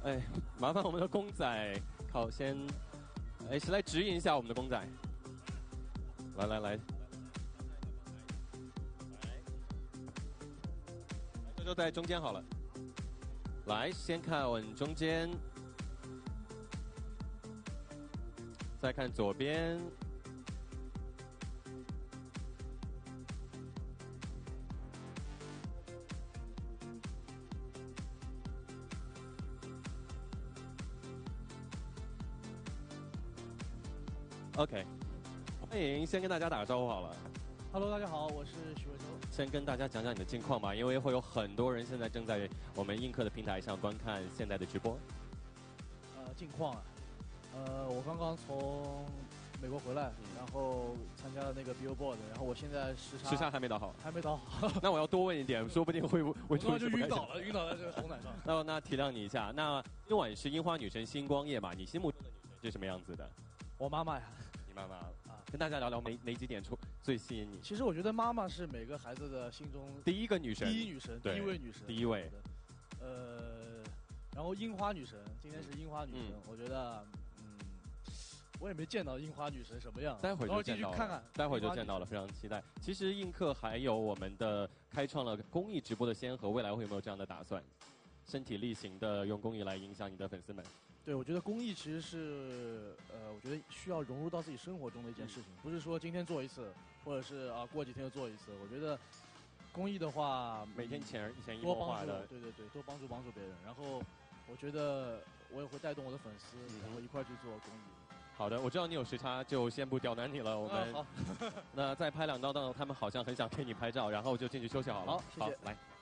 哎，麻烦我们的公仔靠先，哎，谁来指引一下我们的公仔？来，就在中间好了。来，先看稳中间，再看左边。OK， 欢迎，先跟大家打个招呼好了。 Hello， 大家好，我是许魏洲。 先跟大家讲讲你的近况吧，因为会有很多人现在正在我们映客的平台上观看现在的直播。 近况啊，我刚刚从美国回来，然后参加了那个 Billboard， 然后我现在时差还没倒好， 还没倒好。 那我要多问一点，说不定会我刚刚就晕倒了在这个红毯上。 那体谅你一下。那今晚是樱花女神星光夜嘛？你心目中的女神是什么样子的？ 我妈妈呀。 你妈妈啊，跟大家聊聊哪几点最吸引你？ 其实我觉得妈妈是每个孩子的心中第一个女神， 第一位女神， 第一位。 然后樱花女神，今天是樱花女神，我觉得，我也没见到樱花女神什么样， 待会就见到了， 看看， 待会就见到了，非常期待。其实映客还有我们的开创了公益直播的先河，未来会有没有这样的打算？身体力行的用公益来影响你的粉丝们。 对，我觉得公益其实是我觉得需要融入到自己生活中的一件事情，不是说今天做一次，或者是过几天又做一次。我觉得公益的话， 每天潜移默化的， 对，多帮助别人。然后我觉得我也会带动我的粉丝，然后一块去做公益。 好的，我知道你有时差，就先不刁难你了。我们好， 那再拍2刀，他们好像很想给你拍照，然后就进去休息好了。 好，谢谢， 来。